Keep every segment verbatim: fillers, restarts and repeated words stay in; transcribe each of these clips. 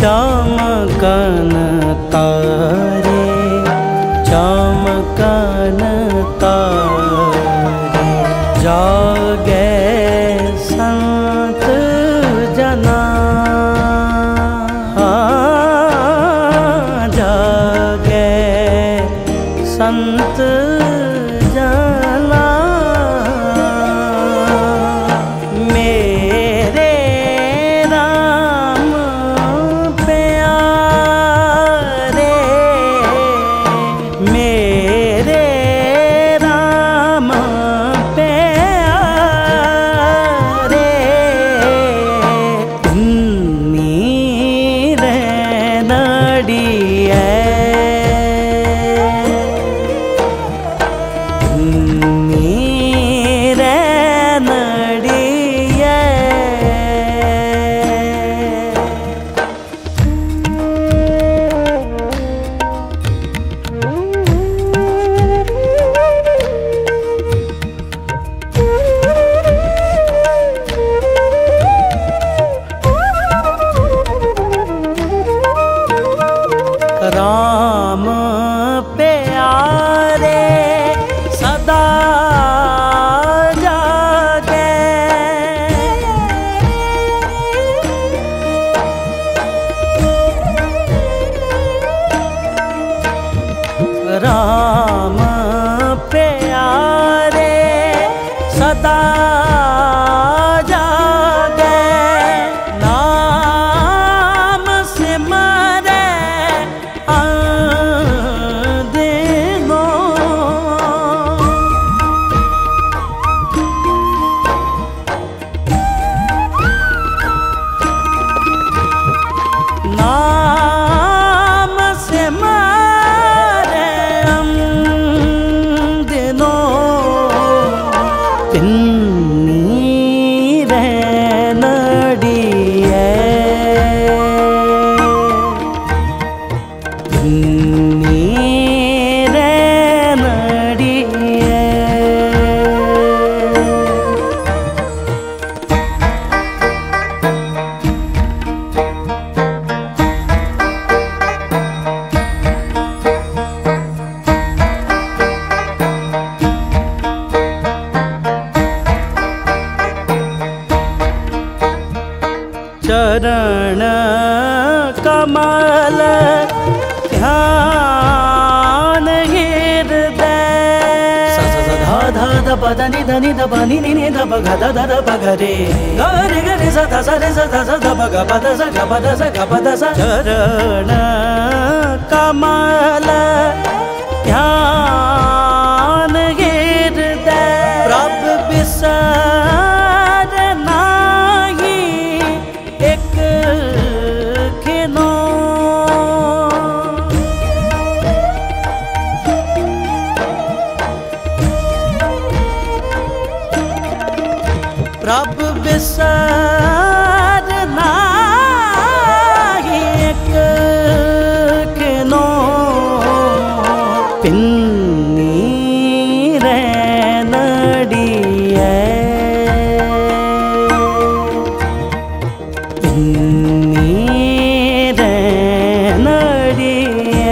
चमकन तारे चमकन तारे जागे संत जना जागे संत जना मेरे राम प्यारे मेरे राम प्यारे नीरे नड़िए नीरे नड़िए राम प्यारे सदा जागे राम प्यारे सदा जागे नाम सिमरे नाम सिमरे दिनों नीरे नड़िए नीरे नड़िए चरण कमल ध्यान हृदय धा धा ध पद नि ध नि ध प नि नि नि ध प ग ध ध ध प ग रे ग रे ग रे स ध स रे स ध स ध प ग प ध स ग प ध स ग प ध स चरण कमल ध्यान हृदय प्रभु बिसर नाही एक खिनो प्रभु बिसर नाही एक खिनो नीरे नड़िए नीरे नड़िए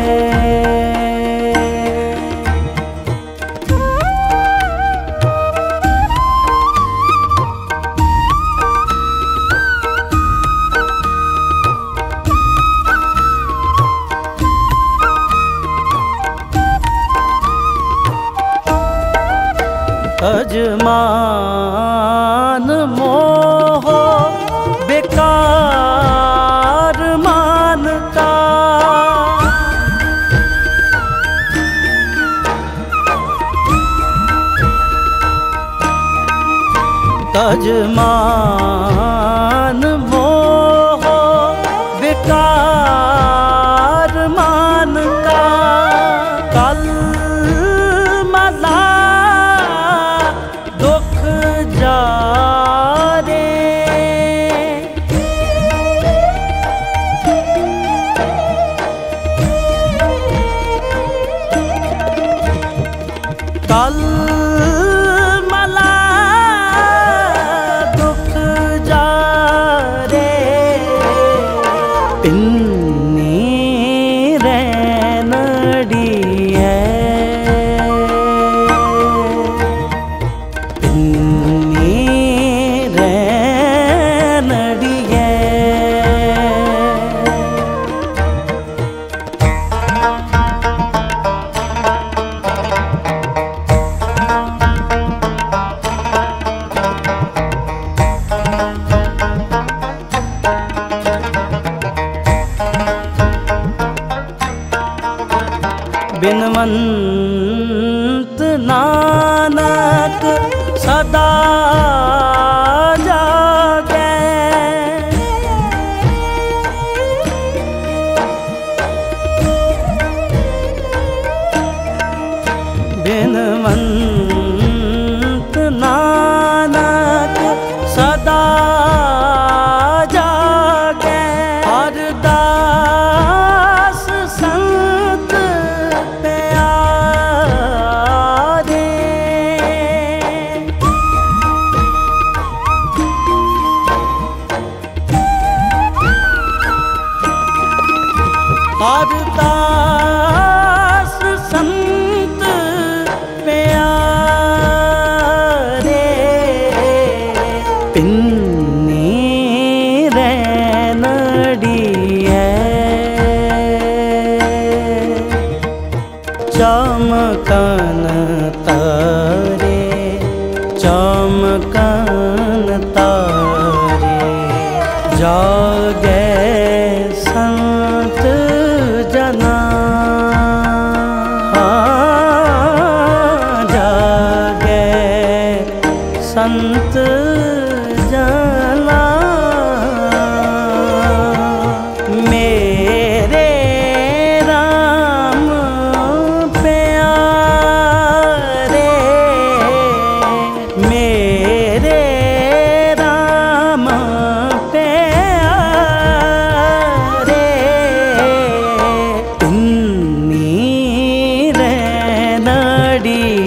अजमान मोह बेकार मान का अजमान मोह बेकार मान का कल मला दुख जा रे कल मला दुख जा रे पिन्नी रैनड़ी है, पिन्नी रैनड़ी है। बिनवंत नानक सदा जागे, बिनवंत नानक सदा जागे। हर दास संत हर दास संत प्यारे, पिन्नी रैनड़ी है। चमकन तारे, चमकन तारे, जागे संत जना, जागे संत जना। मेरे राम प्यारे, मेरे राम प्यारे, पिन्नी रैनड़ी